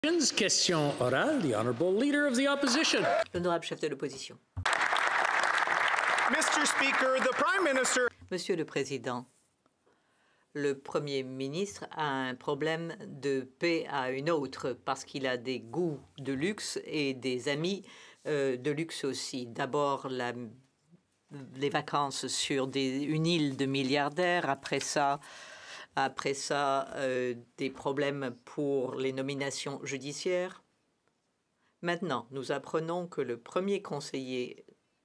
Question orale, the Honourable Leader of the Opposition. L'honorable chef de l'opposition. Mr. Speaker, the Prime Minister... Monsieur le Président, le Premier ministre a un problème de paix à une autre parce qu'il a des goûts de luxe et des amis de luxe aussi. D'abord, les vacances sur une île de milliardaires. Après ça, des problèmes pour les nominations judiciaires. Maintenant, nous apprenons que le premier conseiller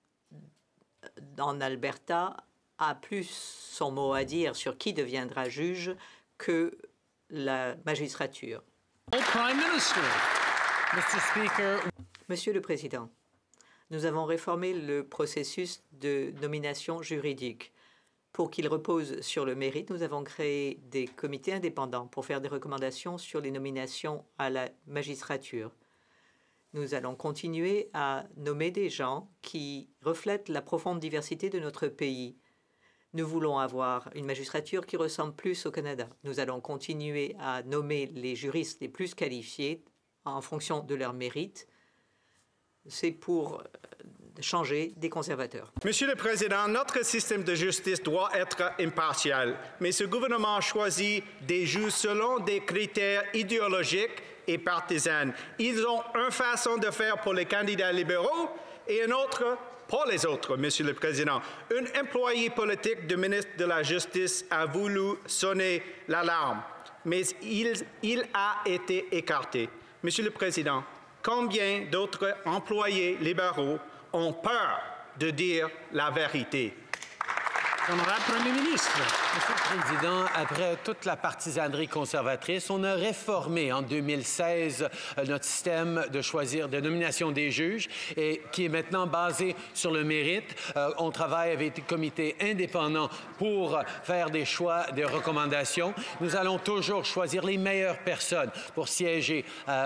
en Alberta a plus son mot à dire sur qui deviendra juge que la magistrature. Prime Minister. Mr. Speaker. Monsieur le Président, nous avons réformé le processus de nomination juridique. Pour qu'il repose sur le mérite, nous avons créé des comités indépendants pour faire des recommandations sur les nominations à la magistrature. Nous allons continuer à nommer des gens qui reflètent la profonde diversité de notre pays. Nous voulons avoir une magistrature qui ressemble plus au Canada. Nous allons continuer à nommer les juristes les plus qualifiés en fonction de leur mérite. C'est pour changer des conservateurs. Monsieur le Président, notre système de justice doit être impartial, mais ce gouvernement choisit des juges selon des critères idéologiques et partisans. Ils ont une façon de faire pour les candidats libéraux et une autre pour les autres, Monsieur le Président. Un employé politique du ministre de la Justice a voulu sonner l'alarme, mais il a été écarté. Monsieur le Président, combien d'autres employés libéraux ont peur de dire la vérité? Honorable Premier ministre. Monsieur le Président, après toute la partisanerie conservatrice, on a réformé en 2016 notre système de nomination des juges et qui est maintenant basé sur le mérite. On travaille avec des comités indépendants pour faire des choix, des recommandations. Nous allons toujours choisir les meilleures personnes pour siéger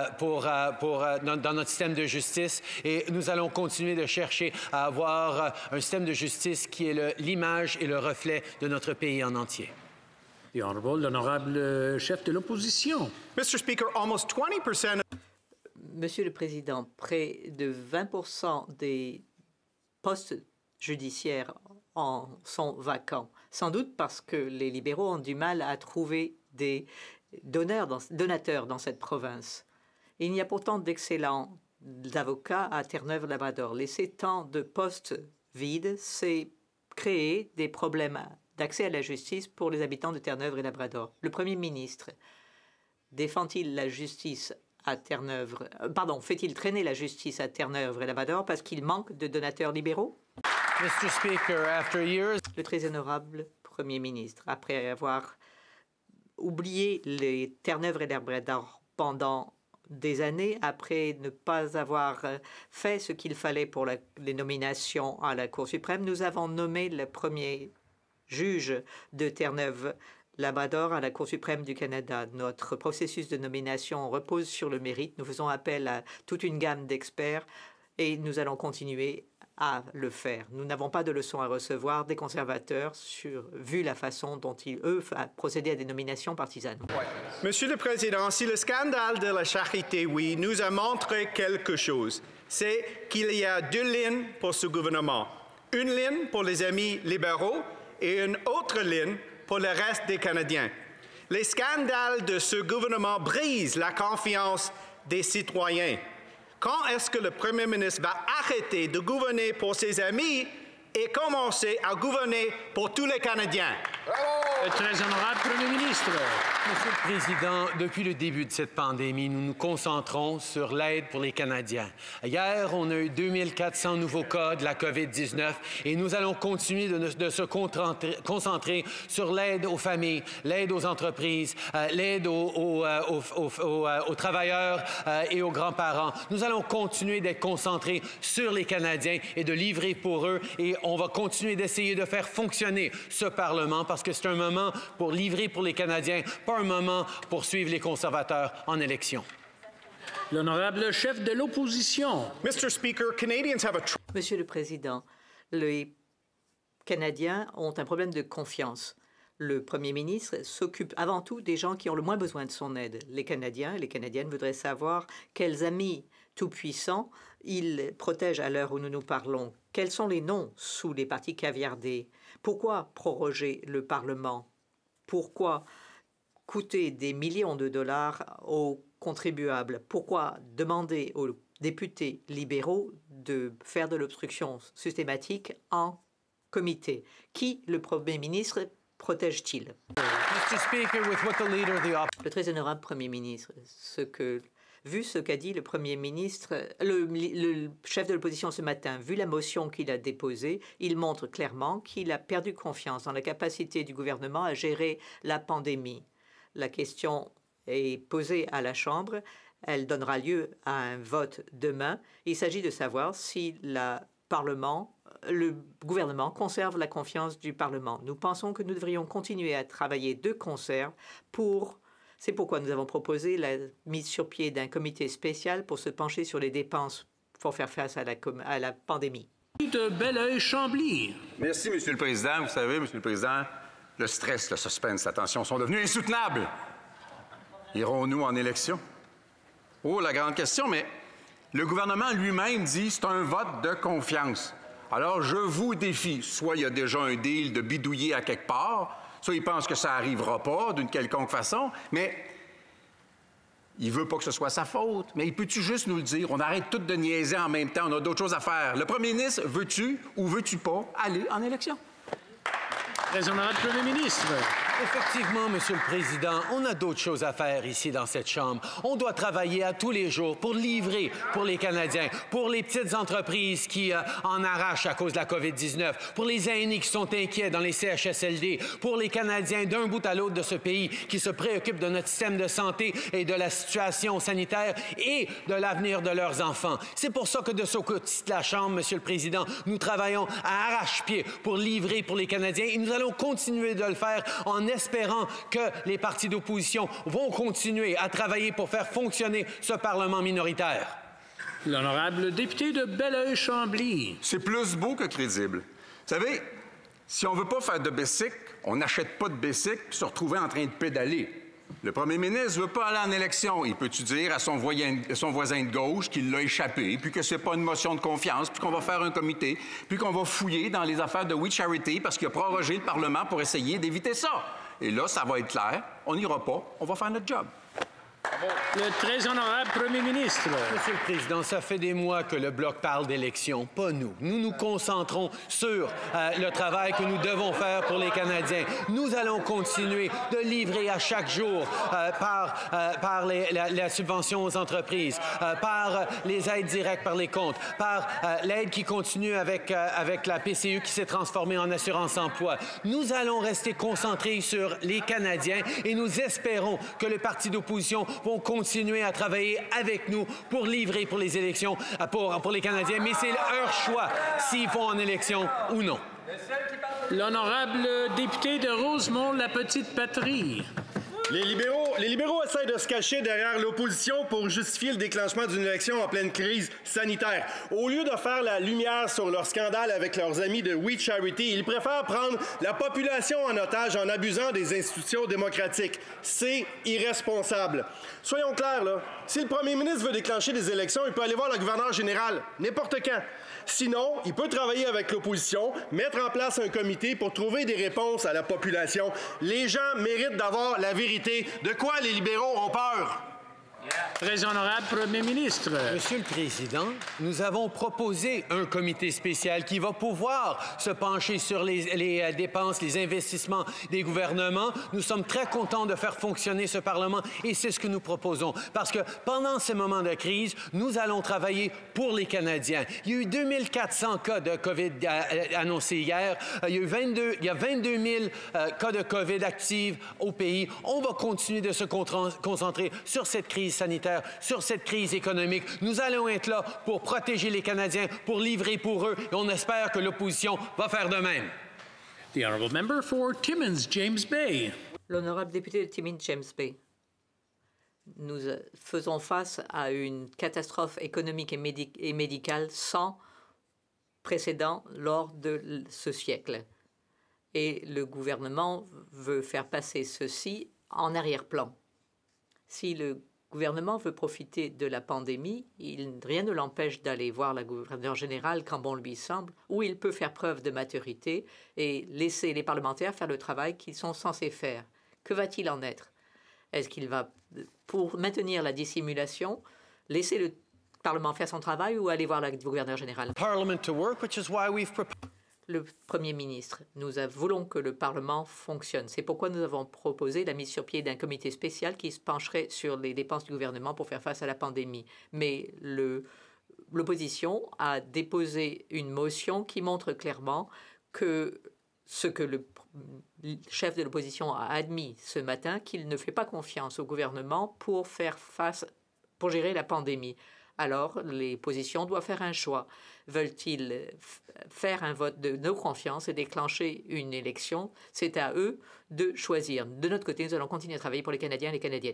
dans notre système de justice et nous allons continuer de chercher à avoir un système de justice qui est l'image et le reflet de notre pays en entier. L'honorable chef de l'opposition. Mr. Speaker, almost 20%. Monsieur le Président, près de 20% des postes judiciaires sont vacants, sans doute parce que les libéraux ont du mal à trouver des donateurs dans cette province. Il y a pourtant d'excellents avocats à Terre-Neuve-Labrador. Laisser tant de postes vides, c'est créer des problèmes d'accès à la justice pour les habitants de Terre-Neuve et Labrador. Le Premier ministre défend-il la justice à Terre-Neuve, fait-il traîner la justice à Terre-Neuve et Labrador parce qu'il manque de donateurs libéraux? Mr. Speaker, after years... Le très honorable Premier ministre, après avoir oublié les Terre-Neuve et Labrador pendant des années, après ne pas avoir fait ce qu'il fallait pour les nominations à la Cour suprême, nous avons nommé le premier juge de Terre-Neuve-Labrador à la Cour suprême du Canada. Notre processus de nomination repose sur le mérite. Nous faisons appel à toute une gamme d'experts et nous allons continuer à le faire. Nous n'avons pas de leçons à recevoir des conservateurs vu la façon dont ils, eux, procédé à des nominations partisanes. Monsieur le Président, si le scandale de la charité, oui, nous a montré quelque chose, c'est qu'il y a deux lignes pour ce gouvernement. Une ligne pour les amis libéraux et une autre ligne pour le reste des Canadiens. Les scandales de ce gouvernement brisent la confiance des citoyens. Quand est-ce que le Premier ministre va arrêter de gouverner pour ses amis et commencer à gouverner pour tous les Canadiens? Le très honorable Premier ministre. Monsieur le Président, depuis le début de cette pandémie, nous nous concentrons sur l'aide pour les Canadiens. Hier, on a eu 2400 nouveaux cas de la COVID-19 et nous allons continuer de se concentrer sur l'aide aux familles, l'aide aux entreprises, l'aide aux travailleurs et aux grands-parents. Nous allons continuer d'être concentrés sur les Canadiens et de livrer pour eux et on va continuer d'essayer de faire fonctionner ce Parlement parce que c'est un moment pour livrer pour les Canadiens, pas un moment pour suivre les conservateurs en élection. L'honorable chef de l'opposition. Mr. Speaker, Canadians have a... Monsieur le Président, les Canadiens ont un problème de confiance. Le Premier ministre s'occupe avant tout des gens qui ont le moins besoin de son aide. Les Canadiens et les Canadiennes voudraient savoir quels amis tout-puissants il protège à l'heure où nous nous parlons. Quels sont les noms sous les partis caviardés? Pourquoi proroger le Parlement? Pourquoi coûter des millions de dollars aux contribuables? Pourquoi demander aux députés libéraux de faire de l'obstruction systématique en comité? Qui, le Premier ministre, protège-t-il? Le très honorable Premier ministre, vu ce qu'a dit le Premier ministre, le chef de l'opposition ce matin, vu la motion qu'il a déposée, il montre clairement qu'il a perdu confiance dans la capacité du gouvernement à gérer la pandémie. La question est posée à la Chambre. Elle donnera lieu à un vote demain. Il s'agit de savoir si le gouvernement conserve la confiance du Parlement. Nous pensons que nous devrions continuer à travailler de concert C'est pourquoi nous avons proposé la mise sur pied d'un comité spécial pour se pencher sur les dépenses pour faire face à la pandémie. De Belleuil-Chambly. Merci, Monsieur le Président. Vous savez, Monsieur le Président, le stress, le suspense, la tension sont devenus insoutenables. Irons-nous en élection? Oh, la grande question, mais le gouvernement lui-même dit c'est un vote de confiance. Alors, je vous défie. Soit il y a déjà un deal de bidouiller à quelque part, soit il pense que ça n'arrivera pas d'une quelconque façon, mais il veut pas que ce soit sa faute. Mais il peut-tu juste nous le dire? On arrête tout de niaiser en même temps, on a d'autres choses à faire. Le premier ministre, veux-tu ou veux-tu pas aller en élection? Très honorable Premier ministre. Effectivement, Monsieur le Président, on a d'autres choses à faire ici dans cette Chambre. On doit travailler à tous les jours pour livrer pour les Canadiens, pour les petites entreprises qui en arrachent à cause de la COVID-19, pour les aînés qui sont inquiets dans les CHSLD, pour les Canadiens d'un bout à l'autre de ce pays qui se préoccupent de notre système de santé et de la situation sanitaire et de l'avenir de leurs enfants. C'est pour ça que de ce côté de la Chambre, Monsieur le Président, nous travaillons à arrache-pied pour livrer pour les Canadiens et nous allons continuer de le faire en espérant que les partis d'opposition vont continuer à travailler pour faire fonctionner ce Parlement minoritaire. L'honorable député de Belleuil-Chambly. C'est plus beau que crédible. Vous savez, si on veut pas faire de bicycle, on n'achète pas de bicycle puis se retrouver en train de pédaler. Le premier ministre veut pas aller en élection. Il peut-tu dire à son voisin de gauche qu'il l'a échappé, puis que c'est pas une motion de confiance, puis qu'on va faire un comité, puis qu'on va fouiller dans les affaires de We Charity parce qu'il a prorogé le Parlement pour essayer d'éviter ça. Et là, ça va être clair. On n'ira pas. On va faire notre job. Le très honorable Premier ministre. Monsieur le Président, ça fait des mois que le Bloc parle d'élections, pas nous. Nous nous concentrons sur le travail que nous devons faire pour les Canadiens. Nous allons continuer de livrer à chaque jour par la subvention aux entreprises, par les aides directes par les comptes, par l'aide qui continue avec la PCU qui s'est transformée en assurance-emploi. Nous allons rester concentrés sur les Canadiens et nous espérons que le parti d'opposition vont continuer à travailler avec nous pour livrer pour les élections, pour les Canadiens, mais c'est leur choix s'ils vont en élection ou non. L'honorable député de Rosemont-la-Petite-Patrie. Les libéraux essaient de se cacher derrière l'opposition pour justifier le déclenchement d'une élection en pleine crise sanitaire. Au lieu de faire la lumière sur leur scandale avec leurs amis de We Charity, ils préfèrent prendre la population en otage en abusant des institutions démocratiques. C'est irresponsable. Soyons clairs, là. Si le premier ministre veut déclencher des élections, il peut aller voir le gouverneur général, n'importe quand. Sinon, il peut travailler avec l'opposition, mettre en place un comité pour trouver des réponses à la population. Les gens méritent d'avoir la vérité. De quoi les libéraux ont peur? Très honorable Premier ministre. Monsieur le Président, nous avons proposé un comité spécial qui va pouvoir se pencher sur les dépenses, les investissements des gouvernements. Nous sommes très contents de faire fonctionner ce Parlement et c'est ce que nous proposons. Parce que pendant ces moments de crise, nous allons travailler pour les Canadiens. Il y a eu 2400 cas de COVID annoncés hier. Il y a 22 000 cas de COVID actifs au pays. On va continuer de se concentrer sur cette crise sanitaire, sur cette crise économique. Nous allons être là pour protéger les Canadiens, pour livrer pour eux, et on espère que l'opposition va faire de même. The honourable member for Timmins, James Bay. L'honorable député de Timmins, James Bay. Nous faisons face à une catastrophe économique et médicale sans précédent lors de ce siècle. Et le gouvernement veut faire passer ceci en arrière-plan. Si le gouvernement veut profiter de la pandémie, rien ne l'empêche d'aller voir la gouverneure générale quand bon lui semble, où il peut faire preuve de maturité et laisser les parlementaires faire le travail qu'ils sont censés faire. Que va-t-il en être? Est-ce qu'il va, pour maintenir la dissimulation, laisser le Parlement faire son travail ou aller voir la gouverneure générale? Le Premier ministre, nous voulons que le Parlement fonctionne. C'est pourquoi nous avons proposé la mise sur pied d'un comité spécial qui se pencherait sur les dépenses du gouvernement pour faire face à la pandémie. Mais l'opposition a déposé une motion qui montre clairement que ce que le chef de l'opposition a admis ce matin, qu'il ne fait pas confiance au gouvernement pour gérer la pandémie. Alors, les positions doivent faire un choix. Veulent-ils faire un vote de non-confiance et déclencher une élection? C'est à eux de choisir. De notre côté, nous allons continuer à travailler pour les Canadiens et les Canadiennes.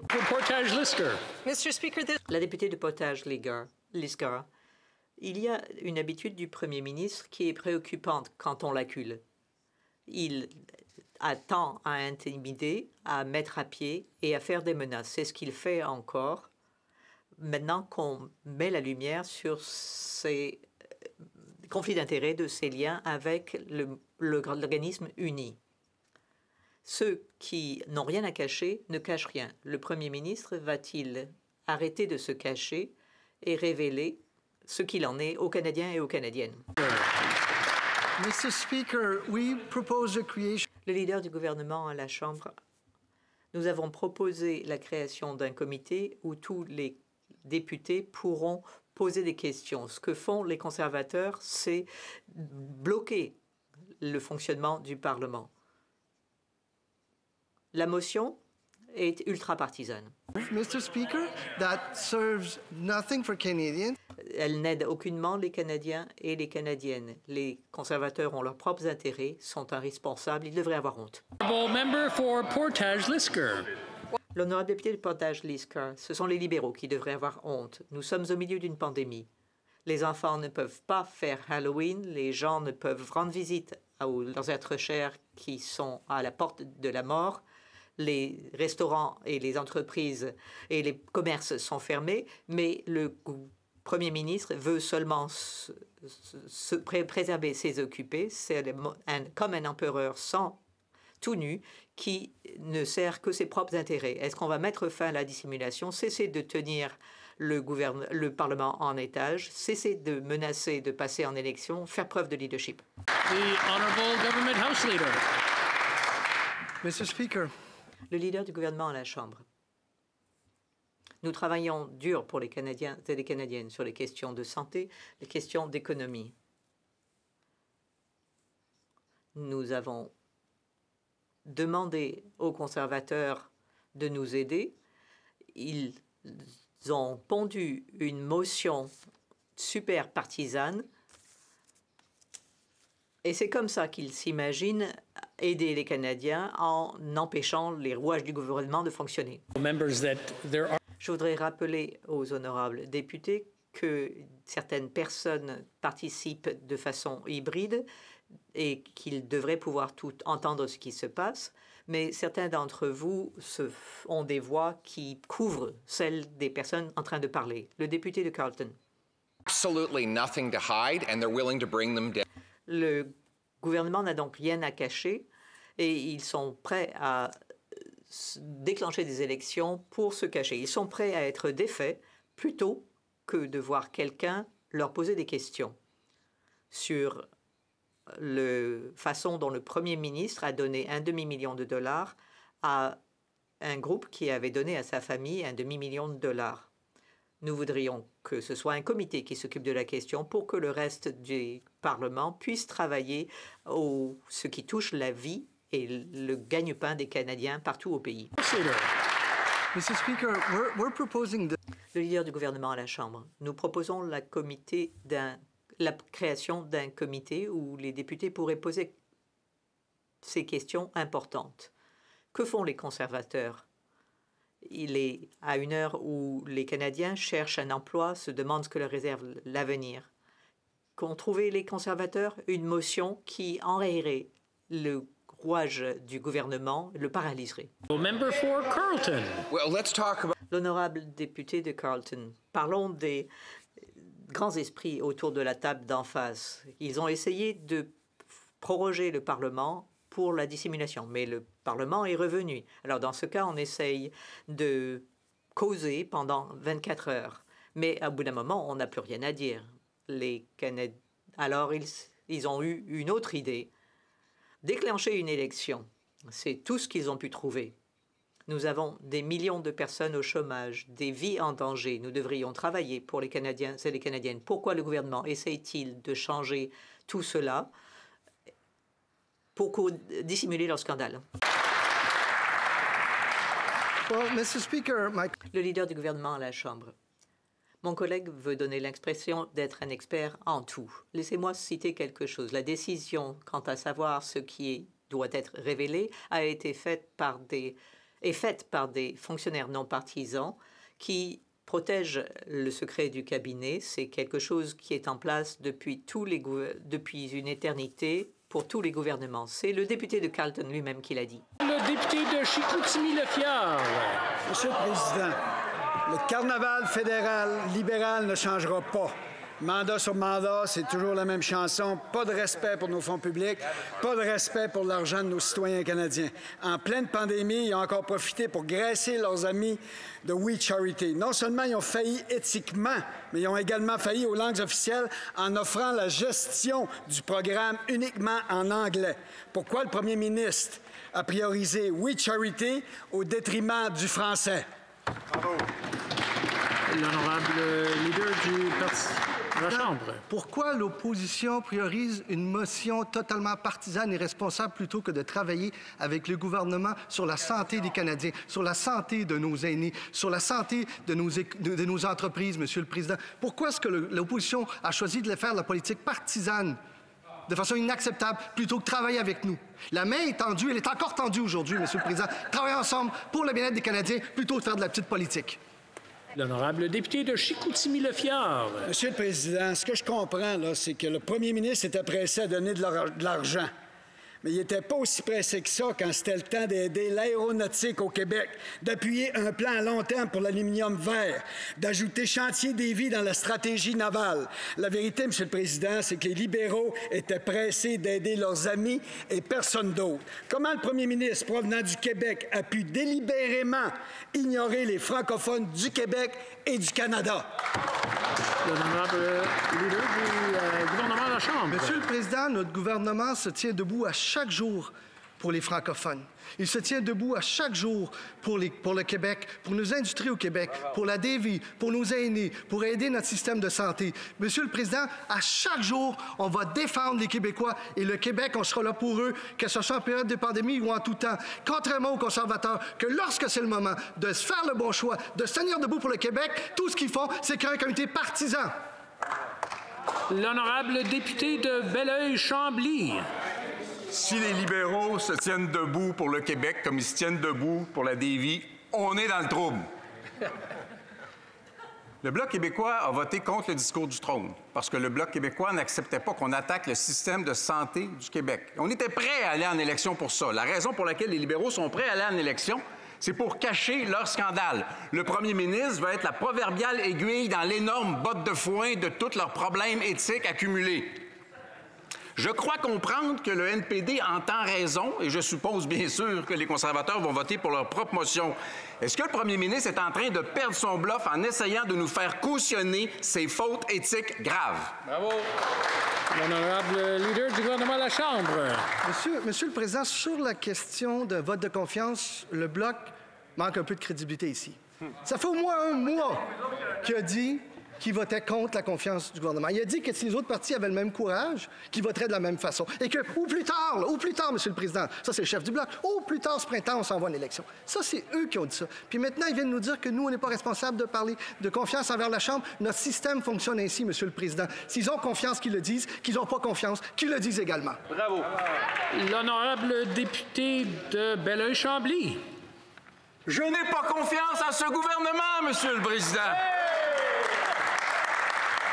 La députée de Portage-Lisgar, il y a une habitude du Premier ministre qui est préoccupante quand on l'accule. Il attend à intimider, à mettre à pied et à faire des menaces. C'est ce qu'il fait encore. Maintenant qu'on met la lumière sur ces conflits d'intérêts, de ces liens avec l'organisme uni. Ceux qui n'ont rien à cacher ne cachent rien. Le Premier ministre va-t-il arrêter de se cacher et révéler ce qu'il en est aux Canadiens et aux Canadiennes? Mr. Speaker, we propose a creation. Le leader du gouvernement à la Chambre, nous avons proposé la création d'un comité où tous les députés pourront poser des questions. Ce que font les conservateurs, c'est bloquer le fonctionnement du Parlement. La motion est ultra-partisane. Mr. Speaker, that serves nothing for Canadians. Elle n'aide aucunement les Canadiens et les Canadiennes. Les conservateurs ont leurs propres intérêts, sont irresponsables, ils devraient avoir honte. Member for Portage-Lisgar. L'honorable député de Portage-Lisgar, ce sont les libéraux qui devraient avoir honte. Nous sommes au milieu d'une pandémie. Les enfants ne peuvent pas faire Halloween, les gens ne peuvent rendre visite à leurs êtres chers qui sont à la porte de la mort. Les restaurants et les entreprises et les commerces sont fermés, mais le Premier ministre veut seulement préserver ses occupés. C'est comme un empereur tout nu qui ne sert que ses propres intérêts. Est-ce qu'on va mettre fin à la dissimulation, cesser de tenir le Parlement en étage, cesser de menacer de passer en élection, faire preuve de leadership? The Honourable Government House Leader. Mr. Speaker. Le leader du gouvernement à la Chambre. Nous travaillons dur pour les Canadiens et les Canadiennes sur les questions de santé, les questions d'économie. Nous avons demandé aux conservateurs de nous aider. Ils ont pondu une motion super partisane et c'est comme ça qu'ils s'imaginent aider les Canadiens en empêchant les rouages du gouvernement de fonctionner. Je voudrais rappeler aux honorables députés que certaines personnes participent de façon hybride et qu'ils devraient pouvoir tout entendre ce qui se passe, mais certains d'entre vous ont des voix qui couvrent celles des personnes en train de parler. Le député de Carleton. Absolutely nothing to hide, and they're willing to bring them down. Le gouvernement n'a donc rien à cacher et ils sont prêts à déclencher des élections pour se cacher. Ils sont prêts à être défaits plutôt que de voir quelqu'un leur poser des questions sur la façon dont le Premier ministre a donné $1 demi-million à un groupe qui avait donné à sa famille $1 demi-million. Nous voudrions que ce soit un comité qui s'occupe de la question pour que le reste du Parlement puisse travailler ce qui touche la vie et le gagne-pain des Canadiens partout au pays. Mr. Speaker, we're proposing Le leader du gouvernement à la Chambre, nous proposons la création d'un comité où les députés pourraient poser ces questions importantes. Que font les conservateurs? Il est à une heure où les Canadiens cherchent un emploi, se demandent ce que leur réserve l'avenir. Qu'ont trouvé les conservateurs? Une motion qui enrayerait le rouage du gouvernement le paralyserait. Member for Carleton. Well, let's talk about L'honorable député de Carleton, parlons des grands esprits autour de la table d'en face. Ils ont essayé de proroger le Parlement pour la dissémination, mais le Parlement est revenu. Alors dans ce cas, on essaye de causer pendant 24 heures. Mais à bout d'un moment, on n'a plus rien à dire. Alors ils ont eu une autre idée. Déclencher une élection, c'est tout ce qu'ils ont pu trouver. Nous avons des millions de personnes au chômage, des vies en danger. Nous devrions travailler pour les Canadiens et les Canadiennes. Pourquoi le gouvernement essaye-t-il de changer tout cela pour dissimuler leur scandale? Well, Mr. Speaker, Le leader du gouvernement à la Chambre. Mon collègue veut donner l'expression d'être un expert en tout. Laissez-moi citer quelque chose. La décision quant à savoir ce qui doit être révélé a été faite par des fonctionnaires non partisans qui protègent le secret du cabinet. C'est quelque chose qui est en place depuis une éternité pour tous les gouvernements. C'est le député de Carleton lui-même qui l'a dit. Le député de Chicoutimi-Le-Fjord. Monsieur le Président, le carnaval fédéral libéral ne changera pas. Mandat sur mandat, c'est toujours la même chanson. Pas de respect pour nos fonds publics, pas de respect pour l'argent de nos citoyens canadiens. En pleine pandémie, ils ont encore profité pour graisser leurs amis de We Charity. Non seulement ils ont failli éthiquement, mais ils ont également failli aux langues officielles en offrant la gestion du programme uniquement en anglais. Pourquoi le premier ministre a priorisé We Charity au détriment du français? Bravo. L'honorable leader du Parti de la Chambre. Pourquoi l'opposition priorise une motion totalement partisane et responsable plutôt que de travailler avec le gouvernement sur la santé des Canadiens, sur la santé de nos aînés, sur la santé de nos entreprises, Monsieur le Président? Pourquoi est-ce que l'opposition a choisi de faire la politique partisane de façon inacceptable plutôt que travailler avec nous? La main est tendue, elle est encore tendue aujourd'hui, Monsieur le Président. Travailler ensemble pour le bien-être des Canadiens plutôt que de faire de la petite politique. L'honorable député de Chicoutimi-Le-Fjord. Monsieur le Président, ce que je comprends, là, c'est que le premier ministre était pressé à donner de l'argent. Mais il n'était pas aussi pressé que ça quand c'était le temps d'aider l'aéronautique au Québec, d'appuyer un plan à long terme pour l'aluminium vert, d'ajouter Chantier des vies dans la stratégie navale. La vérité, Monsieur le Président, c'est que les libéraux étaient pressés d'aider leurs amis et personne d'autre. Comment le premier ministre provenant du Québec a pu délibérément ignorer les francophones du Québec et du Canada? L'honorable leader du gouvernement de la Chambre. Monsieur le Président, notre gouvernement se tient debout à chaque jour pour les francophones. Il se tient debout à chaque jour pour le Québec, pour nos industries au Québec, pour la DV, pour nos aînés, pour aider notre système de santé. Monsieur le Président, à chaque jour, on va défendre les Québécois et le Québec, on sera là pour eux, que ce soit en période de pandémie ou en tout temps. Contrairement aux conservateurs, que lorsque c'est le moment de se faire le bon choix, de se tenir debout pour le Québec, tout ce qu'ils font, c'est créer un comité partisan. L'honorable député de Belleuil-Chambly. Si les libéraux se tiennent debout pour le Québec comme ils se tiennent debout pour la DV, on est dans le trouble. Le Bloc québécois a voté contre le discours du trône parce que le Bloc québécois n'acceptait pas qu'on attaque le système de santé du Québec. On était prêts à aller en élection pour ça. La raison pour laquelle les libéraux sont prêts à aller en élection, c'est pour cacher leur scandale. Le premier ministre va être la proverbiale aiguille dans l'énorme botte de foin de tous leurs problèmes éthiques accumulés. Je crois comprendre que le NPD entend raison et je suppose bien sûr que les conservateurs vont voter pour leur propre motion. Est-ce que le premier ministre est en train de perdre son bluff en essayant de nous faire cautionner ses fautes éthiques graves? Bravo. L'honorable leader du gouvernement de la Chambre. Monsieur le Président, sur la question de vote de confiance, le Bloc manque un peu de crédibilité ici. Ça fait au moins un mois qu'il a dit qu'il votait contre la confiance du gouvernement. Il a dit que si les autres partis avaient le même courage, qu'ils voteraient de la même façon. Et que, au plus tard, Monsieur le Président, ça c'est le chef du Bloc, au plus tard ce printemps, on s'en va en élection. Ça, c'est eux qui ont dit ça. Puis maintenant, ils viennent nous dire que nous, on n'est pas responsables de parler de confiance envers la Chambre. Notre système fonctionne ainsi, Monsieur le Président. S'ils ont confiance, qu'ils le disent. Qu'ils n'ont pas confiance, qu'ils le disent également. Bravo. L'honorable député de Belleuil-Chambly. Je n'ai pas confiance en ce gouvernement, Monsieur le Président.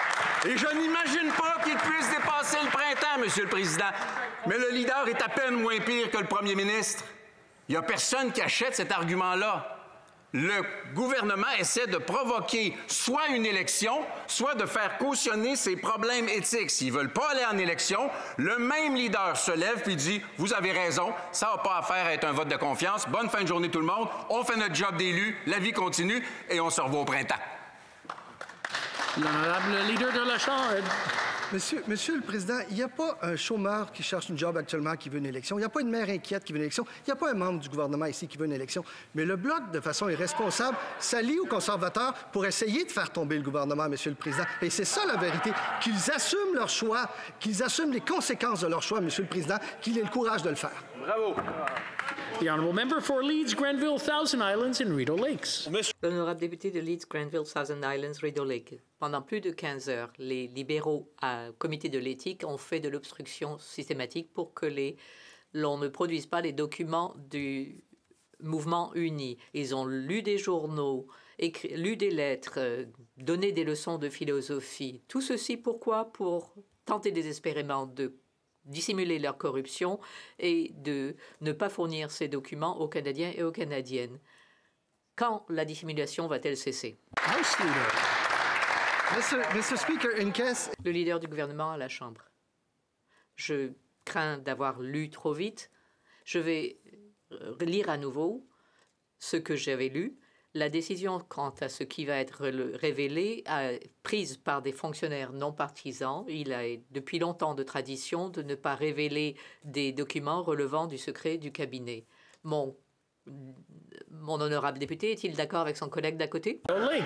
Et je n'imagine pas qu'il puisse dépasser le printemps, Monsieur le Président. Mais le leader est à peine moins pire que le premier ministre. Il n'y a personne qui achète cet argument-là. Le gouvernement essaie de provoquer soit une élection, soit de faire cautionner ses problèmes éthiques. S'ils ne veulent pas aller en élection, le même leader se lève et dit « Vous avez raison, ça n'a pas affaire à être un vote de confiance. Bonne fin de journée tout le monde. On fait notre job d'élu, la vie continue et on se revoit au printemps. » L'honorable leader de la Chambre. Monsieur le Président, il n'y a pas un chômeur qui cherche une job actuellement qui veut une élection. Il n'y a pas une mère inquiète qui veut une élection. Il n'y a pas un membre du gouvernement ici qui veut une élection. Mais le Bloc, de façon irresponsable, s'allie aux conservateurs pour essayer de faire tomber le gouvernement, Monsieur le Président. Et c'est ça la vérité. Qu'ils assument leur choix, qu'ils assument les conséquences de leur choix, Monsieur le Président, qu'ils aient le courage de le faire. Bravo. The honourable member for Leeds, Grenville, Thousand Islands and Rideau Lakes. L'honorable député de Leeds, Grenville, Thousand Islands, Rideau Lake. Pendant plus de 15 heures, les libéraux à comité de l'éthique ont fait de l'obstruction systématique pour que l'on ne produise pas les documents du mouvement uni. Ils ont lu des journaux, lu des lettres, donné des leçons de philosophie. Tout ceci pourquoi? Pour tenter désespérément de dissimuler leur corruption et de ne pas fournir ces documents aux Canadiens et aux Canadiennes. Quand la dissimulation va-t-elle cesser? House Leader. Mr. Speaker, in case... Le leader du gouvernement à la Chambre. Je crains d'avoir lu trop vite. Je vais lire à nouveau ce que j'avais lu. La décision quant à ce qui va être révélé, prise par des fonctionnaires non partisans, il a depuis longtemps de tradition de ne pas révéler des documents relevant du secret du cabinet. Mon honorable député est-il d'accord avec son collègue d'à côté?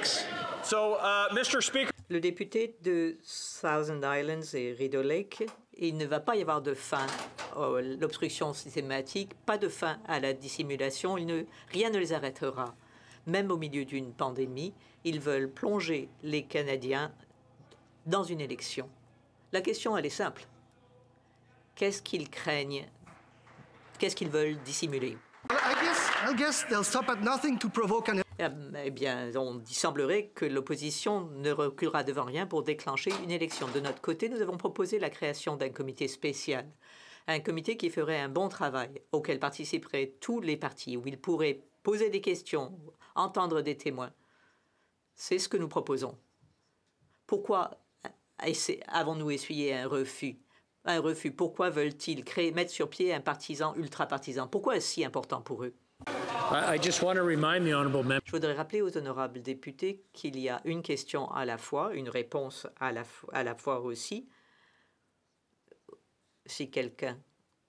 Mr. Speaker. Le député de Thousand Islands et Rideau Lake, il ne va pas y avoir de fin à l'obstruction systématique, pas de fin à la dissimulation, rien ne les arrêtera. Même au milieu d'une pandémie, ils veulent plonger les Canadiens dans une élection. La question, elle est simple. Qu'est-ce qu'ils craignent? Qu'est-ce qu'ils veulent dissimuler? I guess they'll stop at nothing to provoke an... Eh bien, il semblerait que l'opposition ne reculera devant rien pour déclencher une élection. De notre côté, nous avons proposé la création d'un comité spécial. Un comité qui ferait un bon travail, auquel participeraient tous les partis, où ils pourraient poser des questions, entendre des témoins. C'est ce que nous proposons. Pourquoi avons-nous essuyé un refus? Un refus. Pourquoi veulent-ils mettre sur pied un partisan ultra-partisan? Pourquoi est-ce si important pour eux? Je voudrais rappeler aux honorables députés qu'il y a une question à la fois, une réponse à la fois aussi. Si quelqu'un...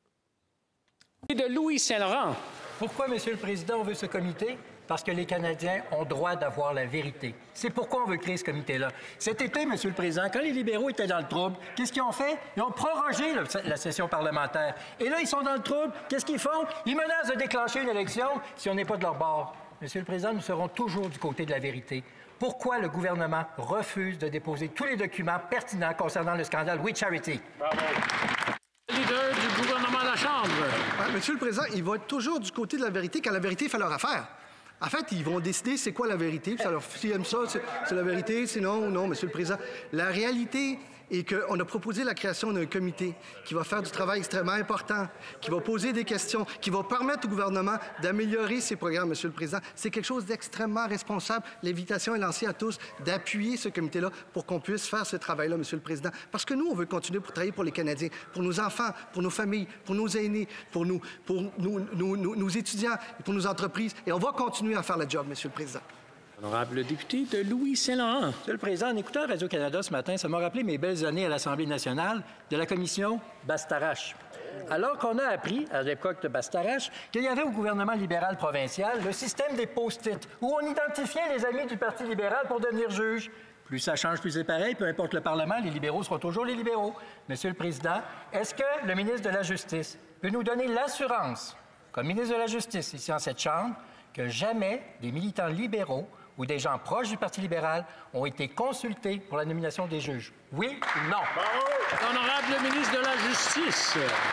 De Louis Saint-Laurent. Pourquoi, Monsieur le Président, on veut ce comité? Parce que les Canadiens ont droit d'avoir la vérité. C'est pourquoi on veut créer ce comité-là. Cet été, Monsieur le Président, quand les libéraux étaient dans le trouble, qu'est-ce qu'ils ont fait? Ils ont prorogé la session parlementaire. Et là, ils sont dans le trouble. Qu'est-ce qu'ils font? Ils menacent de déclencher une élection si on n'est pas de leur bord. Monsieur le Président, nous serons toujours du côté de la vérité. Pourquoi le gouvernement refuse de déposer tous les documents pertinents concernant le scandale We Charity? Bravo. Leader du gouvernement à la Chambre. Monsieur le Président, ils vont être toujours du côté de la vérité quand la vérité fait leur affaire. En fait, ils vont décider c'est quoi la vérité. S'ils aiment ça, c'est la vérité. Sinon, non, Monsieur le Président. La réalité est qu'on a proposé la création d'un comité qui va faire du travail extrêmement important, qui va poser des questions, qui va permettre au gouvernement d'améliorer ses programmes, Monsieur le Président. C'est quelque chose d'extrêmement responsable. L'invitation est lancée à tous d'appuyer ce comité-là pour qu'on puisse faire ce travail-là, Monsieur le Président. Parce que nous, on veut continuer pour travailler pour les Canadiens, pour nos enfants, pour nos familles, pour nos aînés, pour nos étudiants, pour nos entreprises. Et on va continuer à faire le job, Monsieur le Président. Honorable député de Louis Saint-Laurent. Monsieur le Président, en écoutant Radio-Canada ce matin, ça m'a rappelé mes belles années à l'Assemblée nationale de la commission Bastarache. Alors qu'on a appris, à l'époque de Bastarache, qu'il y avait au gouvernement libéral provincial le système des post-it, où on identifiait les amis du Parti libéral pour devenir juge. Plus ça change, plus c'est pareil. Peu importe le Parlement, les libéraux seront toujours les libéraux. Monsieur le Président, est-ce que le ministre de la Justice peut nous donner l'assurance, comme ministre de la Justice ici en cette Chambre, que jamais des militants libéraux ou des gens proches du Parti libéral ont été consultés pour la nomination des juges? Oui ou non? Honorable ministre de la Justice.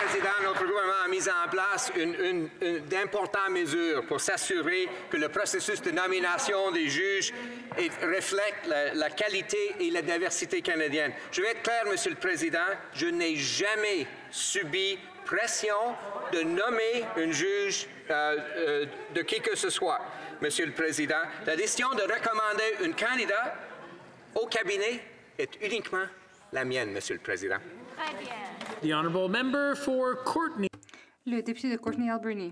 Président, notre gouvernement a mis en place d'importantes mesures pour s'assurer que le processus de nomination des juges reflète la qualité et la diversité canadienne. Je vais être clair, Monsieur le Président, je n'ai jamais subi pression de nommer un juge de qui que ce soit. Monsieur le Président, la décision de recommander un candidat au cabinet est uniquement la mienne, Monsieur le Président. The honourable member for Courtenay. Le député de Courtenay-Alberni.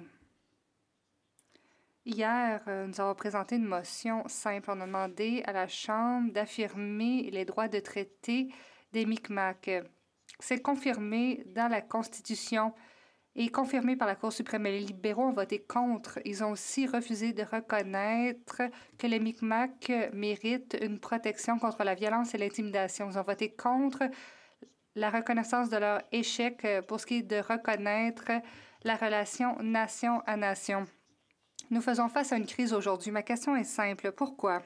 Hier, nous avons présenté une motion simple. On a demandé à la Chambre d'affirmer les droits de traité des Micmacs. C'est confirmé dans la Constitution et confirmé par la Cour suprême. Les libéraux ont voté contre. Ils ont aussi refusé de reconnaître que les Micmacs méritent une protection contre la violence et l'intimidation. Ils ont voté contre la reconnaissance de leur échec pour ce qui est de reconnaître la relation nation à nation. Nous faisons face à une crise aujourd'hui. Ma question est simple. Pourquoi?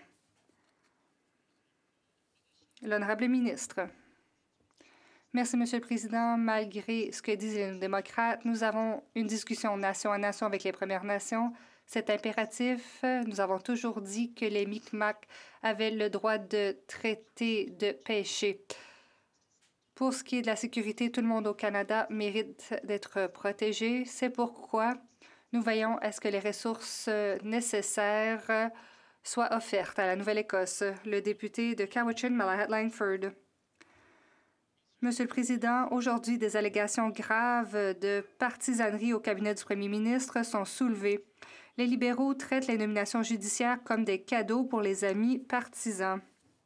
L'honorable ministre. Merci, Monsieur le Président. Malgré ce que disent les démocrates, nous avons une discussion nation à nation avec les Premières Nations. C'est impératif. Nous avons toujours dit que les Micmacs avaient le droit de traiter de pêcher. Pour ce qui est de la sécurité, tout le monde au Canada mérite d'être protégé. C'est pourquoi nous veillons à ce que les ressources nécessaires soient offertes à la Nouvelle-Écosse. Le député de Cowichan, Malahat-Langford. Monsieur le Président, aujourd'hui, des allégations graves de partisanerie au cabinet du premier ministre sont soulevées. Les libéraux traitent les nominations judiciaires comme des cadeaux pour les amis partisans.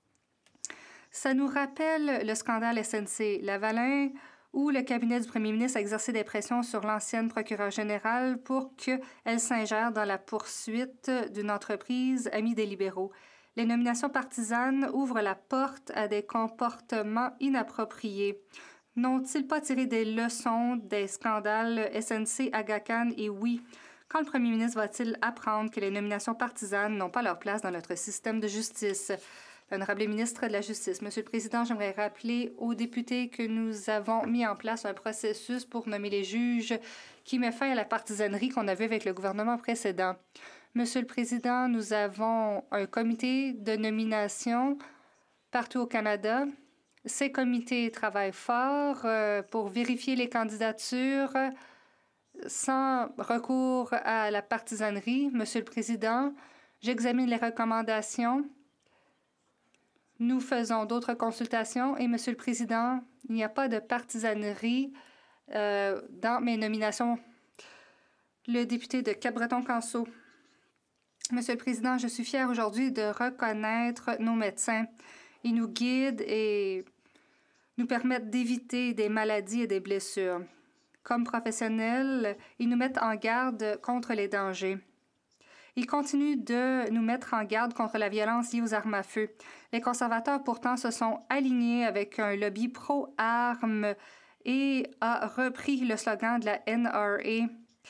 Ça nous rappelle le scandale SNC-Lavalin, où le cabinet du premier ministre a exercé des pressions sur l'ancienne procureure générale pour qu'elle s'ingère dans la poursuite d'une entreprise amie des libéraux. Les nominations partisanes ouvrent la porte à des comportements inappropriés. N'ont-ils pas tiré des leçons des scandales SNC, Aga Khan et oui? Quand le premier ministre va-t-il apprendre que les nominations partisanes n'ont pas leur place dans notre système de justice? L'honorable ministre de la Justice. Monsieur le Président, j'aimerais rappeler aux députés que nous avons mis en place un processus pour nommer les juges qui met fin à la partisanerie qu'on avait avec le gouvernement précédent. Monsieur le Président, nous avons un comité de nomination partout au Canada. Ces comités travaillent fort pour vérifier les candidatures sans recours à la partisanerie. Monsieur le Président, j'examine les recommandations. Nous faisons d'autres consultations et, Monsieur le Président, il n'y a pas de partisanerie dans mes nominations. Le député de Cap-Breton-Canso. Monsieur le Président, je suis fière aujourd'hui de reconnaître nos médecins. Ils nous guident et nous permettent d'éviter des maladies et des blessures. Comme professionnels, ils nous mettent en garde contre les dangers. Ils continuent de nous mettre en garde contre la violence liée aux armes à feu. Les conservateurs, pourtant, se sont alignés avec un lobby pro-armes et a repris le slogan de la NRA.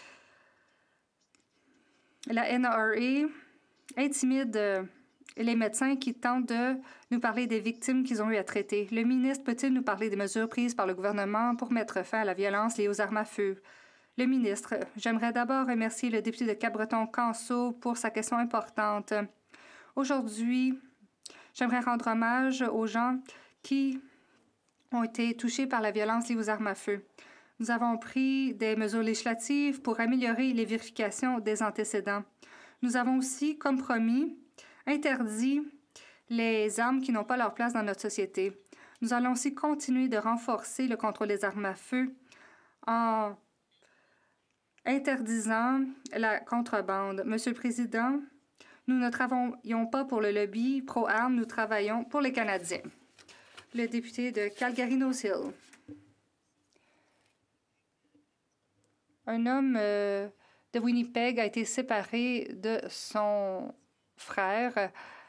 La NRA intimide les médecins qui tentent de nous parler des victimes qu'ils ont eu à traiter. Le ministre peut-il nous parler des mesures prises par le gouvernement pour mettre fin à la violence liée aux armes à feu? Le ministre, j'aimerais d'abord remercier le député de Cap-Breton-Canso pour sa question importante. Aujourd'hui, j'aimerais rendre hommage aux gens qui ont été touchés par la violence liée aux armes à feu. Nous avons pris des mesures législatives pour améliorer les vérifications des antécédents. Nous avons aussi, comme promis, interdit les armes qui n'ont pas leur place dans notre société. Nous allons aussi continuer de renforcer le contrôle des armes à feu en interdisant la contrebande. Monsieur le Président, nous ne travaillons pas pour le lobby pro-armes, nous travaillons pour les Canadiens. Le député de Calgary-Nose Hill. Un homme de Winnipeg a été séparé de son frère.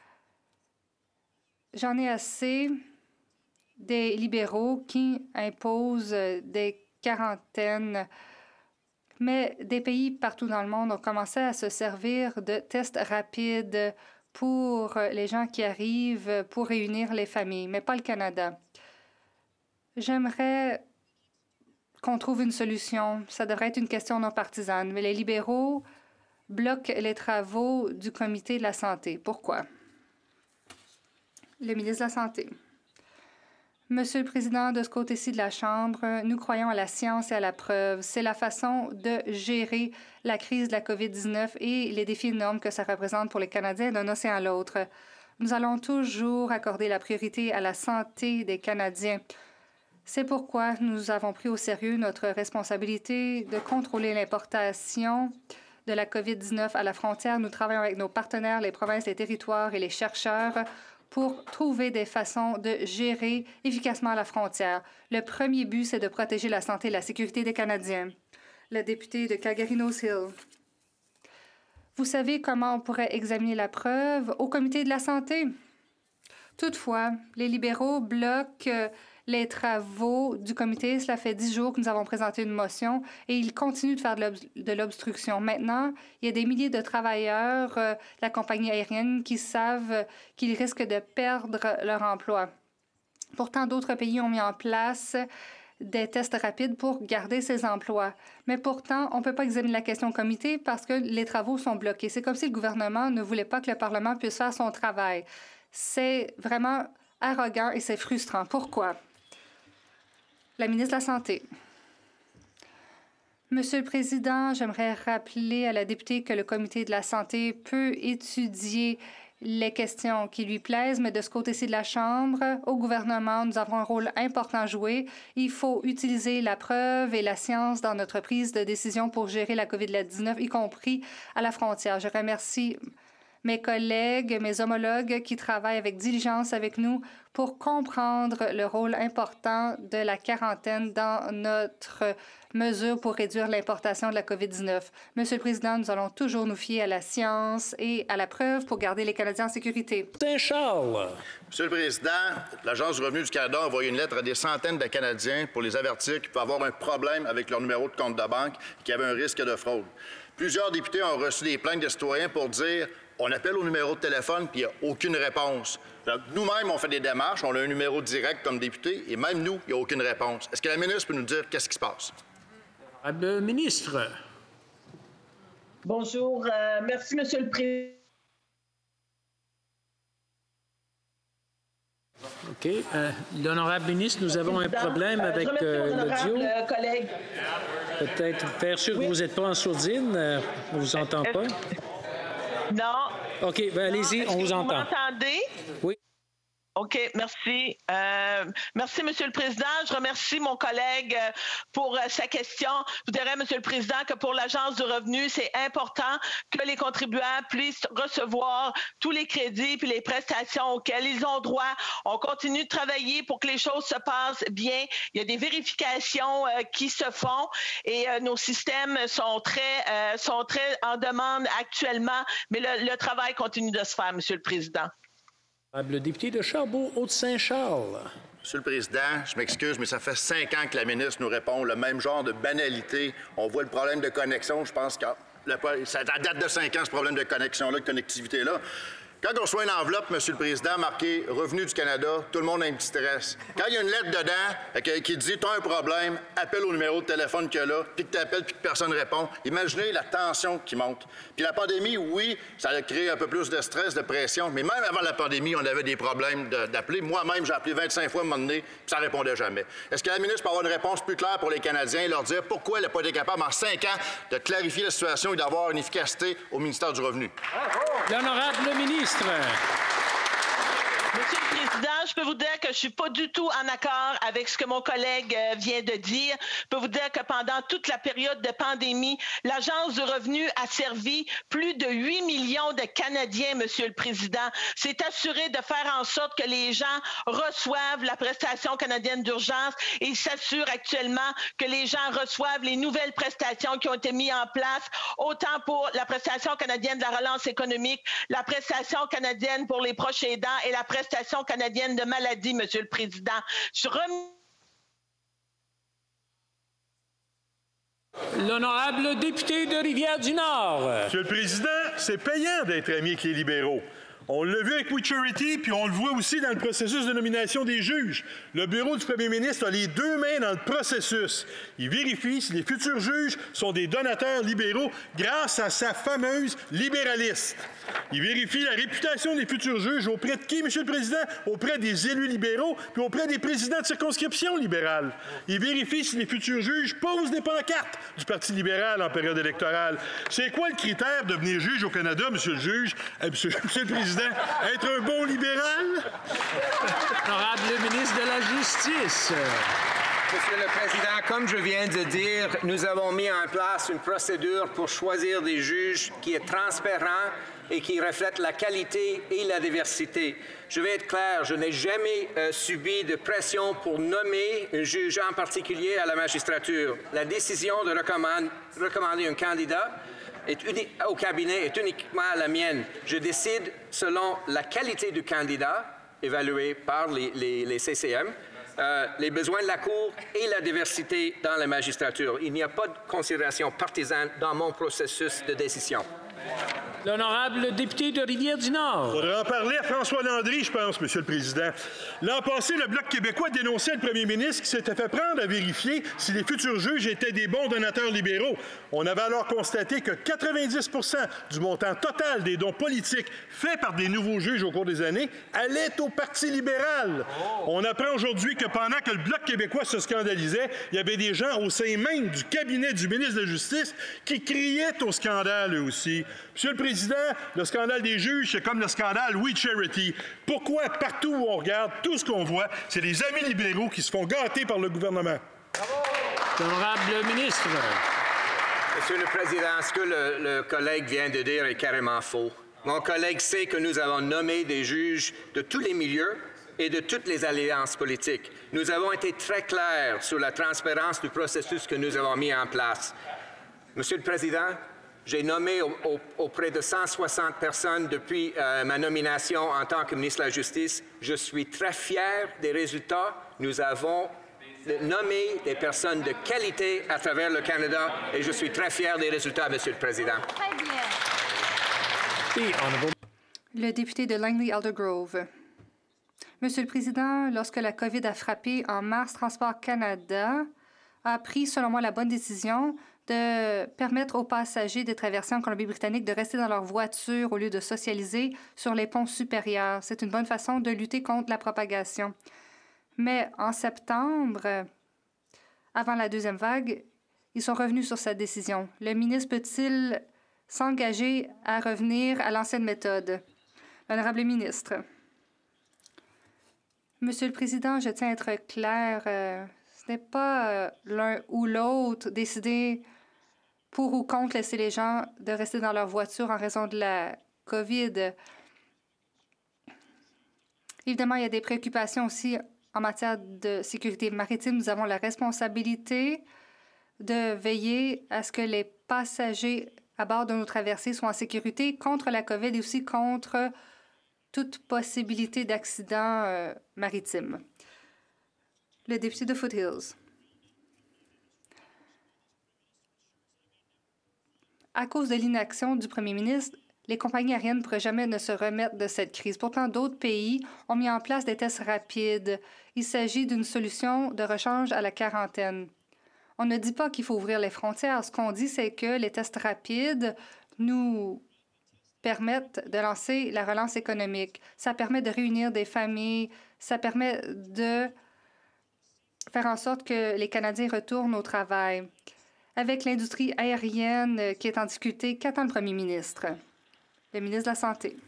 J'en ai assez des libéraux qui imposent des quarantaines. Mais des pays partout dans le monde ont commencé à se servir de tests rapides pour les gens qui arrivent pour réunir les familles, mais pas le Canada. J'aimerais qu'on trouve une solution. Ça devrait être une question non partisane. Mais les libéraux bloquent les travaux du comité de la santé. Pourquoi? Le ministre de la Santé. Monsieur le Président, de ce côté-ci de la Chambre, nous croyons à la science et à la preuve. C'est la façon de gérer la crise de la COVID-19 et les défis énormes que ça représente pour les Canadiens d'un océan à l'autre. Nous allons toujours accorder la priorité à la santé des Canadiens. C'est pourquoi nous avons pris au sérieux notre responsabilité de contrôler l'importation de la COVID-19 à la frontière. Nous travaillons avec nos partenaires, les provinces, les territoires et les chercheurs pour trouver des façons de gérer efficacement la frontière. Le premier but, c'est de protéger la santé et la sécurité des Canadiens. Le député de Calgary-Nose Hill. Vous savez comment on pourrait examiner la preuve au comité de la santé? Toutefois, les libéraux bloquent les travaux du comité. Cela fait 10 jours que nous avons présenté une motion et ils continuent de faire de l'obstruction. Maintenant, il y a des milliers de travailleurs de la compagnie aérienne qui savent qu'ils risquent de perdre leur emploi. Pourtant, d'autres pays ont mis en place des tests rapides pour garder ces emplois. Mais pourtant, on ne peut pas examiner la question au comité parce que les travaux sont bloqués. C'est comme si le gouvernement ne voulait pas que le Parlement puisse faire son travail. C'est vraiment arrogant et c'est frustrant. Pourquoi? La ministre de la Santé. Monsieur le Président, j'aimerais rappeler à la députée que le comité de la Santé peut étudier les questions qui lui plaisent, mais de ce côté-ci de la Chambre, au gouvernement, nous avons un rôle important à jouer. Il faut utiliser la preuve et la science dans notre prise de décision pour gérer la COVID-19, y compris à la frontière. Je remercie mes collègues, mes homologues qui travaillent avec diligence avec nous pour comprendre le rôle important de la quarantaine dans notre mesure pour réduire l'importation de la COVID-19. Monsieur le Président, nous allons toujours nous fier à la science et à la preuve pour garder les Canadiens en sécurité. Charles. Monsieur le Président, l'Agence du revenu du Canada a envoyé une lettre à des centaines de Canadiens pour les avertir qu'ils peuvent avoir un problème avec leur numéro de compte de banque et qu'il y avait un risque de fraude. Plusieurs députés ont reçu des plaintes de citoyens pour dire on appelle au numéro de téléphone puis il n'y a aucune réponse. Nous-mêmes, on fait des démarches, on a un numéro direct comme député et même nous, il n'y a aucune réponse. Est-ce que la ministre peut nous dire qu'est-ce qui se passe? Le ministre. Bonjour. Merci, Monsieur le Président. OK. L'honorable ministre, nous avons un problème avec l'audio. Peut-être faire sûr que vous n'êtes pas en sourdine. On ne vous entend pas. Non. OK, ben allez-y, on vous entend. Vous m'entendez? Oui. OK, merci. Merci, Monsieur le Président. Je remercie mon collègue pour sa question. Je dirais, Monsieur le Président, que pour l'Agence du revenu, c'est important que les contribuables puissent recevoir tous les crédits puis les prestations auxquelles ils ont droit. On continue de travailler pour que les choses se passent bien. Il y a des vérifications qui se font et nos systèmes sont très en demande actuellement, mais le travail continue de se faire, Monsieur le Président. Le député de Charbot, Haute-Saint-Charles. Monsieur le Président, je m'excuse, mais ça fait 5 ans que la ministre nous répond le même genre de banalité. On voit le problème de connexion. Je pense que ça date de 5 ans, ce problème de connexion-là, de connectivité-là. Quand on reçoit une enveloppe, Monsieur le Président, marquée « Revenu du Canada », tout le monde a un petit stress. Quand il y a une lettre dedans qui dit « Tu as un problème, appelle au numéro de téléphone qu'il y a là », puis que tu appelles, puis que personne ne répond, imaginez la tension qui monte. Puis la pandémie, oui, ça a créé un peu plus de stress, de pression, mais même avant la pandémie, on avait des problèmes d'appeler. Moi-même, j'ai appelé 25 fois à un moment donné, puis ça ne répondait jamais. Est-ce que la ministre peut avoir une réponse plus claire pour les Canadiens et leur dire pourquoi elle n'a pas été capable, en 5 ans, de clarifier la situation et d'avoir une efficacité au ministère du Revenu? L'honorable ministre. Monsieur le Président, je peux vous dire que je ne suis pas du tout en accord avec ce que mon collègue vient de dire. Je peux vous dire que pendant toute la période de pandémie, l'Agence du revenu a servi plus de 8 millions de Canadiens, Monsieur le Président. C'est assuré de faire en sorte que les gens reçoivent la prestation canadienne d'urgence et il s'assure actuellement que les gens reçoivent les nouvelles prestations qui ont été mises en place, autant pour la prestation canadienne de la relance économique, la prestation canadienne pour les proches aidants et la prestation canadienne de maladie, Monsieur le Président. L'honorable député de Rivière-du-Nord. Monsieur le Président, c'est payant d'être ami avec les libéraux. On l'a vu avec We Charity, puis on le voit aussi dans le processus de nomination des juges. Le bureau du premier ministre a les deux mains dans le processus. Il vérifie si les futurs juges sont des donateurs libéraux grâce à sa fameuse libéraliste. Il vérifie la réputation des futurs juges auprès de qui, M. le Président? Auprès des élus libéraux, puis auprès des présidents de circonscription libérales. Il vérifie si les futurs juges posent des pancartes du Parti libéral en période électorale. C'est quoi le critère de devenir juge au Canada, M. le juge? Monsieur le Président, être un bon libéral? Honorable ministre de la Justice. Monsieur le Président, comme je viens de dire, nous avons mis en place une procédure pour choisir des juges qui est transparent et qui reflète la qualité et la diversité. Je vais être clair, je n'ai jamais subi de pression pour nommer un juge en particulier à la magistrature. La décision de recommander un candidat au cabinet est uniquement la mienne. Je décide selon la qualité du candidat, évalué par les CCM, les besoins de la Cour et la diversité dans la magistrature. Il n'y a pas de considération partisane dans mon processus de décision. L'honorable député de Rivière-du-Nord. Il faudrait en parler à François Landry, je pense, Monsieur le Président. L'an passé, le Bloc québécois dénonçait le premier ministre qui s'était fait prendre à vérifier si les futurs juges étaient des bons donateurs libéraux. On avait alors constaté que 90 % du montant total des dons politiques faits par des nouveaux juges au cours des années allait au Parti libéral. On apprend aujourd'hui que pendant que le Bloc québécois se scandalisait, il y avait des gens au sein même du cabinet du ministre de la Justice qui criaient au scandale eux aussi. Monsieur le Président, le scandale des juges, c'est comme le scandale We Charity. Pourquoi, partout où on regarde, tout ce qu'on voit, c'est les amis libéraux qui se font gâter par le gouvernement? L'honorable ministre. Monsieur le Président, ce que le collègue vient de dire est carrément faux. Mon collègue sait que nous avons nommé des juges de tous les milieux et de toutes les alliances politiques. Nous avons été très clairs sur la transparence du processus que nous avons mis en place. Monsieur le Président, j'ai nommé auprès de 160 personnes depuis ma nomination en tant que ministre de la Justice. Je suis très fier des résultats. Nous avons nommé des personnes de qualité à travers le Canada et je suis très fier des résultats, Monsieur le Président. Très bien. Le député de Langley-Aldergrove. Monsieur le Président, lorsque la COVID a frappé en mars, Transport Canada a pris, selon moi, la bonne décision de permettre aux passagers de traverser en Colombie-Britannique de rester dans leur voiture au lieu de socialiser sur les ponts supérieurs. C'est une bonne façon de lutter contre la propagation. Mais en septembre, avant la deuxième vague, ils sont revenus sur cette décision. Le ministre peut-il s'engager à revenir à l'ancienne méthode? L'honorable ministre. Monsieur le Président, je tiens à être clair. Ce n'est pas l'un ou l'autre décider pour ou contre laisser les gens de rester dans leur voiture en raison de la COVID. Évidemment, il y a des préoccupations aussi en matière de sécurité maritime. Nous avons la responsabilité de veiller à ce que les passagers à bord de nos traversées soient en sécurité contre la COVID et aussi contre toute possibilité d'accident maritime. Le député de Foothills. À cause de l'inaction du premier ministre, les compagnies aériennes ne pourraient jamais ne se remettre de cette crise. Pourtant, d'autres pays ont mis en place des tests rapides. Il s'agit d'une solution de rechange à la quarantaine. On ne dit pas qu'il faut ouvrir les frontières. Ce qu'on dit, c'est que les tests rapides nous permettent de lancer la relance économique. Ça permet de réunir des familles. Ça permet de faire en sorte que les Canadiens retournent au travail. Avec l'industrie aérienne qui est en difficulté, qu'attend le premier ministre? Le ministre de la Santé.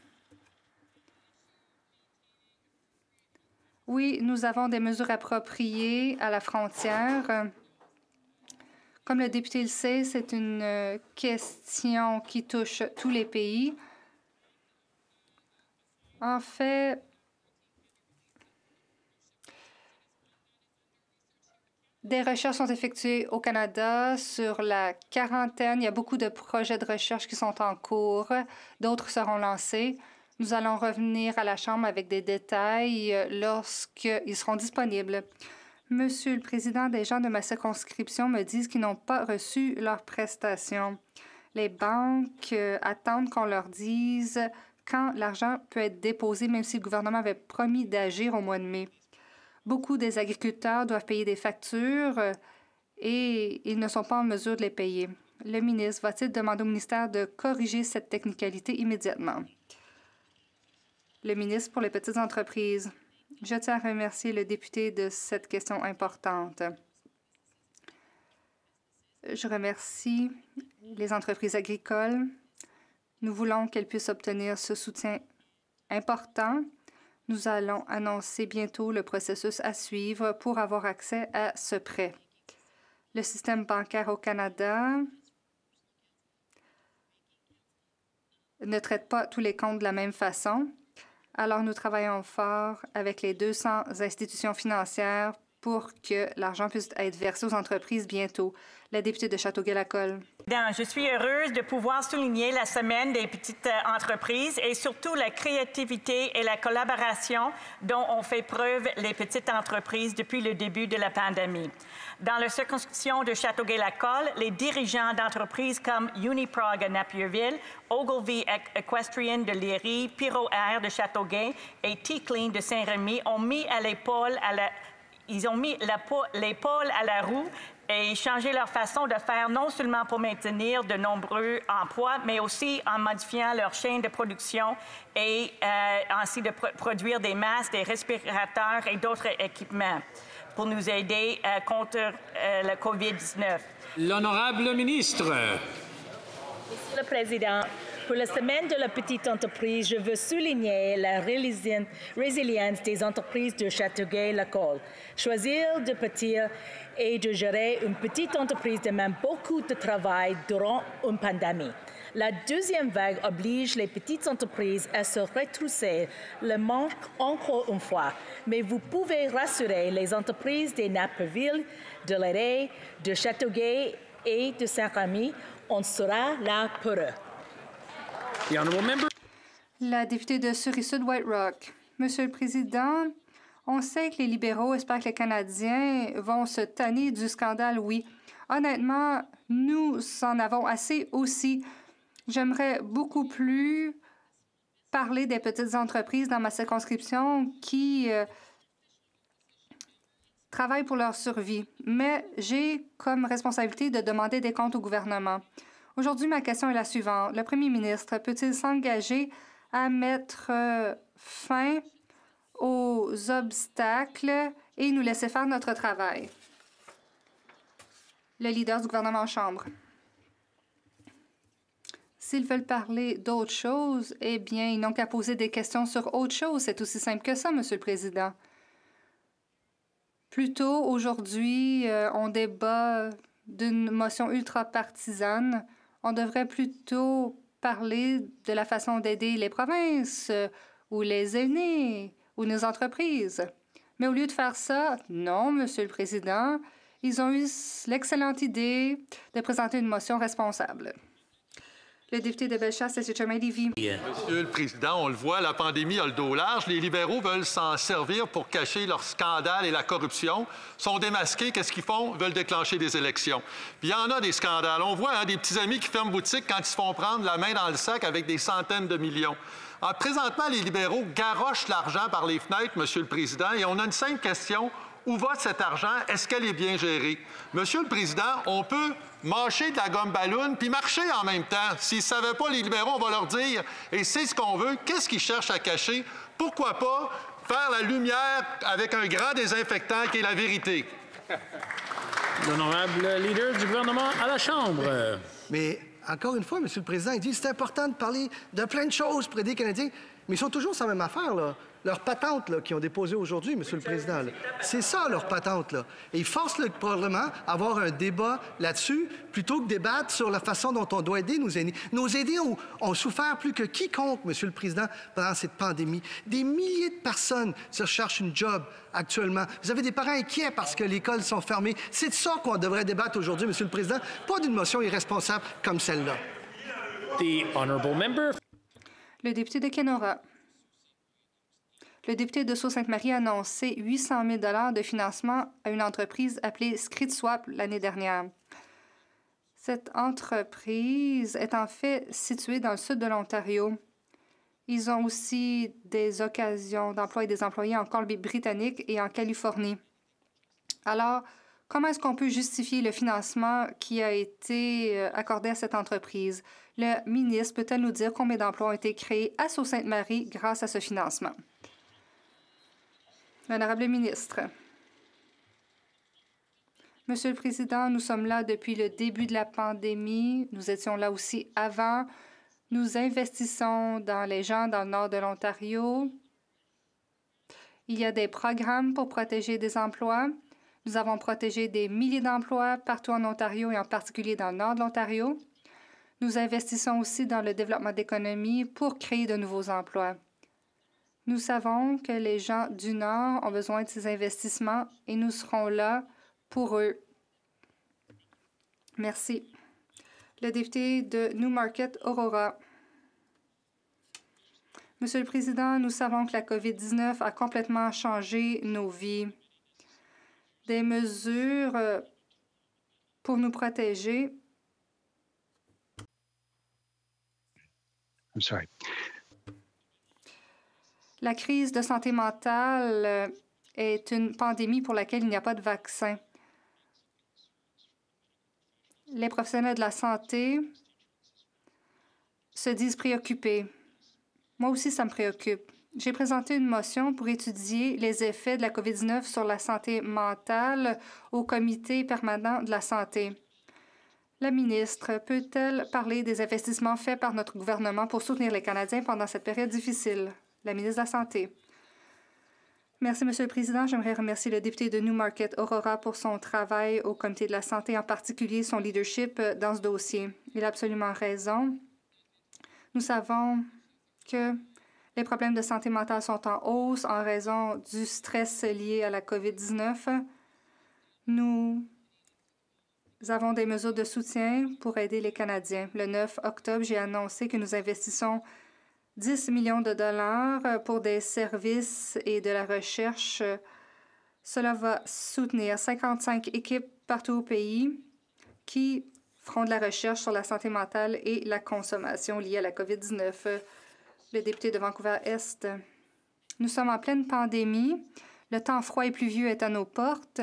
Oui, nous avons des mesures appropriées à la frontière. Comme le député le sait, c'est une question qui touche tous les pays. En fait, des recherches sont effectuées au Canada sur la quarantaine. Il y a beaucoup de projets de recherche qui sont en cours. D'autres seront lancés. Nous allons revenir à la Chambre avec des détails lorsqu'ils seront disponibles. Monsieur le Président, des gens de ma circonscription me disent qu'ils n'ont pas reçu leurs prestations. Les banques attendent qu'on leur dise quand l'argent peut être déposé, même si le gouvernement avait promis d'agir au mois de mai. Beaucoup des agriculteurs doivent payer des factures et ils ne sont pas en mesure de les payer. Le ministre va-t-il demander au ministère de corriger cette technicalité immédiatement? Le ministre pour les petites entreprises. Je tiens à remercier le député de cette question importante. Je remercie les entreprises agricoles. Nous voulons qu'elles puissent obtenir ce soutien important. Nous allons annoncer bientôt le processus à suivre pour avoir accès à ce prêt. Le système bancaire au Canada ne traite pas tous les comptes de la même façon. Alors, nous travaillons fort avec les 200 institutions financières pour que l'argent puisse être versé aux entreprises bientôt. La députée de Châteauguay-Lacolle. Je suis heureuse de pouvoir souligner la semaine des petites entreprises et surtout la créativité et la collaboration dont ont fait preuve les petites entreprises depuis le début de la pandémie. Dans la circonscription de Châteauguay-Lacolle, les dirigeants d'entreprises comme Uniprog à Napierville, Ogilvy Equestrian de Léry, Piro Air de Châteauguay et T-Clean de Saint-Rémy ont mis l'épaule à la roue et changé leur façon de faire, non seulement pour maintenir de nombreux emplois, mais aussi en modifiant leur chaîne de production et ainsi de produire des masques, des respirateurs et d'autres équipements pour nous aider contre le COVID-19. L'honorable ministre. Monsieur le Président, pour la semaine de la petite entreprise, je veux souligner la résilience des entreprises de Châteauguay-Lacolle. Choisir de partir et de gérer une petite entreprise demande beaucoup de travail durant une pandémie. La deuxième vague oblige les petites entreprises à se retrousser le manche encore une fois. Mais vous pouvez rassurer les entreprises de Napierville, de Léry, de Châteauguay et de Saint-Rémy. On sera là pour eux. La députée de Surrey-Sud-White Rock. Monsieur le Président, on sait que les libéraux espèrent que les Canadiens vont se tanner du scandale, oui. Honnêtement, nous en avons assez aussi. J'aimerais beaucoup plus parler des petites entreprises dans ma circonscription qui travaillent pour leur survie. Mais j'ai comme responsabilité de demander des comptes au gouvernement. Aujourd'hui, ma question est la suivante. Le premier ministre peut-il s'engager à mettre fin aux obstacles et nous laisser faire notre travail? Le leader du gouvernement en chambre. S'ils veulent parler d'autre chose, eh bien, ils n'ont qu'à poser des questions sur autre chose. C'est aussi simple que ça, Monsieur le Président. Plus tôt, aujourd'hui, on débat d'une motion ultra-partisane. On devrait plutôt parler de la façon d'aider les provinces ou les aînés ou nos entreprises. Mais au lieu de faire ça, non, Monsieur le Président, ils ont eu l'excellente idée de présenter une motion responsable. Le député de Bellechasse, c'est Lévis. Monsieur le Président, on le voit, la pandémie a le dos large. Les libéraux veulent s'en servir pour cacher leur scandale et la corruption. Sont démasqués, qu'est-ce qu'ils font? Ils veulent déclencher des élections. Puis il y en a des scandales. On voit des petits amis qui ferment boutique quand ils se font prendre la main dans le sac avec des centaines de millions. Alors, présentement, les libéraux garochent l'argent par les fenêtres, Monsieur le Président, et on a une simple question. Où va cet argent? Est-ce qu'elle est bien gérée? Monsieur le Président, on peut mâcher de la gomme ballon puis marcher en même temps. S'ils ne savaient pas, les libéraux, on va leur dire, et c'est ce qu'on veut, qu'est-ce qu'ils cherchent à cacher? Pourquoi pas faire la lumière avec un grand désinfectant qui est la vérité? L'honorable leader du gouvernement à la Chambre. Mais encore une fois, Monsieur le Président, il dit que c'est important de parler de plein de choses pour aider les Canadiens, mais ils sont toujours sur la même affaire, là. Leur patente là, qu'ils ont déposée aujourd'hui, Monsieur le Président, c'est ça, leur patente. Là. Et ils forcent le Parlement à avoir un débat là-dessus plutôt que débattre sur la façon dont on doit aider nos aînés. Nos aînés ont souffert plus que quiconque, Monsieur le Président, pendant cette pandémie. Des milliers de personnes se cherchent une job actuellement. Vous avez des parents inquiets parce que les écoles sont fermées. C'est de ça qu'on devrait débattre aujourd'hui, Monsieur le Président, pas d'une motion irresponsable comme celle-là. The honorable member. Le député de Kenora. Le député de Sault-Sainte-Marie a annoncé 800 000 $ de financement à une entreprise appelée ScritSwap l'année dernière. Cette entreprise est en fait située dans le sud de l'Ontario. Ils ont aussi des occasions d'emploi et des employés en Colombie-Britannique et en Californie. Alors, comment est-ce qu'on peut justifier le financement qui a été accordé à cette entreprise? Le ministre peut-elle nous dire combien d'emplois ont été créés à Sault-Sainte-Marie grâce à ce financement? L'honorable ministre. Monsieur le Président, nous sommes là depuis le début de la pandémie. Nous étions là aussi avant. Nous investissons dans les gens dans le nord de l'Ontario. Il y a des programmes pour protéger des emplois. Nous avons protégé des milliers d'emplois partout en Ontario et en particulier dans le nord de l'Ontario. Nous investissons aussi dans le développement d'économies pour créer de nouveaux emplois. Nous savons que les gens du Nord ont besoin de ces investissements et nous serons là pour eux. Merci. Le député de Newmarket, Aurora. Monsieur le Président, nous savons que la COVID-19 a complètement changé nos vies. Des mesures pour nous protéger. I'm sorry. La crise de santé mentale est une pandémie pour laquelle il n'y a pas de vaccin. Les professionnels de la santé se disent préoccupés. Moi aussi, ça me préoccupe. J'ai présenté une motion pour étudier les effets de la COVID-19 sur la santé mentale au Comité permanent de la santé. La ministre peut-elle parler des investissements faits par notre gouvernement pour soutenir les Canadiens pendant cette période difficile? La ministre de la Santé. Merci, Monsieur le Président. J'aimerais remercier le député de Newmarket, Aurora, pour son travail au Comité de la Santé, en particulier son leadership dans ce dossier. Il a absolument raison. Nous savons que les problèmes de santé mentale sont en hausse en raison du stress lié à la COVID-19. Nous avons des mesures de soutien pour aider les Canadiens. Le 9 octobre, j'ai annoncé que nous investissons 10 millions de dollars pour des services et de la recherche. Cela va soutenir 55 équipes partout au pays qui feront de la recherche sur la santé mentale et la consommation liée à la COVID-19. Le député de Vancouver-Est. Nous sommes en pleine pandémie. Le temps froid et pluvieux est à nos portes.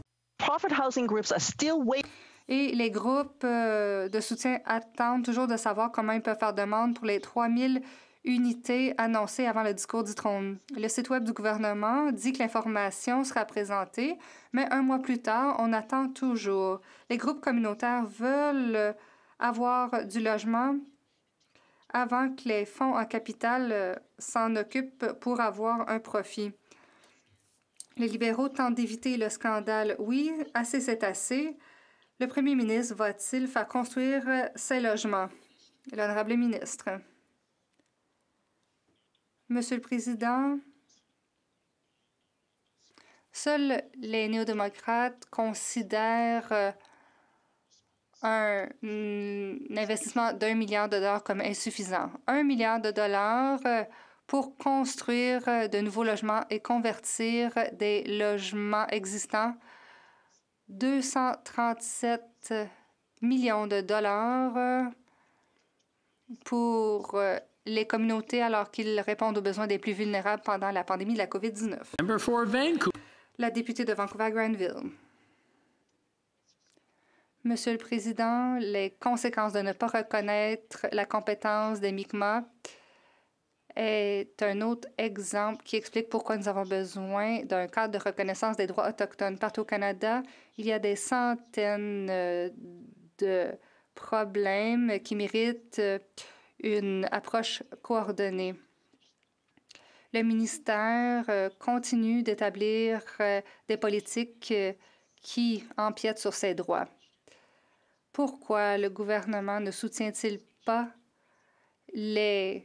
Et les groupes de soutien attendent toujours de savoir comment ils peuvent faire demande pour les 3000 unités annoncées avant le discours du trône. Le site Web du gouvernement dit que l'information sera présentée, mais un mois plus tard, on attend toujours. Les groupes communautaires veulent avoir du logement avant que les fonds en capital s'en occupent pour avoir un profit. Les libéraux tentent d'éviter le scandale. Oui, assez c'est assez. Le premier ministre va-t-il faire construire ces logements? L'honorable ministre. Monsieur le Président, seuls les néo-démocrates considèrent un investissement d'1 milliard de dollars comme insuffisant. 1 milliard de dollars pour construire de nouveaux logements et convertir des logements existants. 237 millions de dollars pour les communautés alors qu'ils répondent aux besoins des plus vulnérables pendant la pandémie de la COVID-19. La députée de Vancouver-Granville. Monsieur le Président, les conséquences de ne pas reconnaître la compétence des Mi'kmaq est un autre exemple qui explique pourquoi nous avons besoin d'un cadre de reconnaissance des droits autochtones. Partout au Canada, il y a des centaines de problèmes qui méritent une approche coordonnée. Le ministère continue d'établir des politiques qui empiètent sur ces droits. Pourquoi le gouvernement ne soutient-il pas les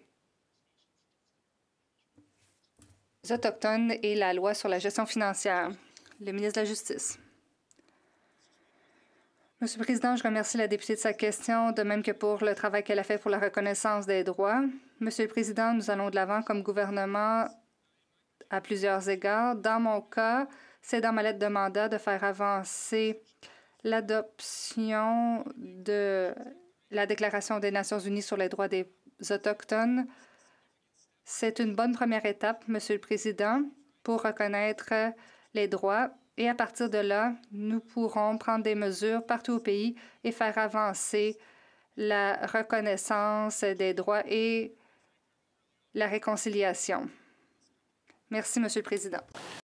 Autochtones et la loi sur la gestion financière? Le ministre de la Justice. Monsieur le Président, je remercie la députée de sa question, de même que pour le travail qu'elle a fait pour la reconnaissance des droits. Monsieur le Président, nous allons de l'avant comme gouvernement à plusieurs égards. Dans mon cas, c'est dans ma lettre de mandat de faire avancer l'adoption de la Déclaration des Nations unies sur les droits des Autochtones C'est une bonne première étape, Monsieur le Président, pour reconnaître les droits. Et à partir de là, nous pourrons prendre des mesures partout au pays et faire avancer la reconnaissance des droits et la réconciliation. Merci, Monsieur le Président.